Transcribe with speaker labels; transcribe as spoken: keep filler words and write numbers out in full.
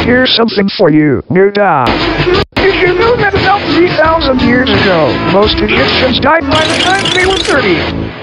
Speaker 1: Here's something for you, new dog. Did you know that about three thousand years ago, most Egyptians died by the time they were thirty?